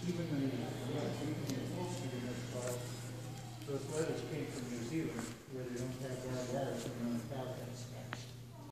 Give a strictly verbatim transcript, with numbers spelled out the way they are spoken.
even the, uh, even the upholstery in this file, those letters came from New Zealand, where they don't have barbed wire coming on the top.